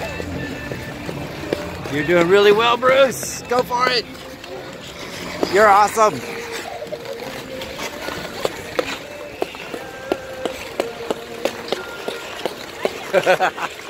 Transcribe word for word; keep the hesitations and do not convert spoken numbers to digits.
You're doing really well, Bruce. Go for it. You're awesome. Ha ha ha.